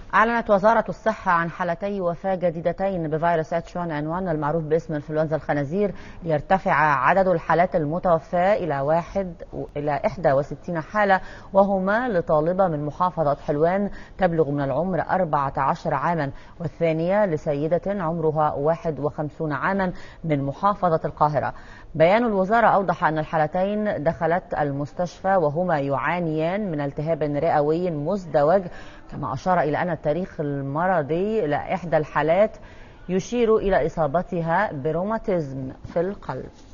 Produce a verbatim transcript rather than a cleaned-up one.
أعلنت وزارة الصحة عن حالتي وفاة جديدتين بفيروس اتش واحد ان واحد المعروف باسم انفلونزا الخنازير، ليرتفع عدد الحالات المتوفاة إلى واحد إلى إحدى وستين حالة، وهما لطالبة من محافظة حلوان تبلغ من العمر أربعة عشر عاما، والثانية لسيدة عمرها واحد وخمسين عاما من محافظة القاهرة. بيان الوزارة أوضح أن الحالتين دخلت المستشفى وهما يعانيان من التهاب رئوي مزدوج، كما أشار إلى أن التاريخ المرضي لإحدى الحالات يشير إلى إصابتها بروماتيزم في القلب.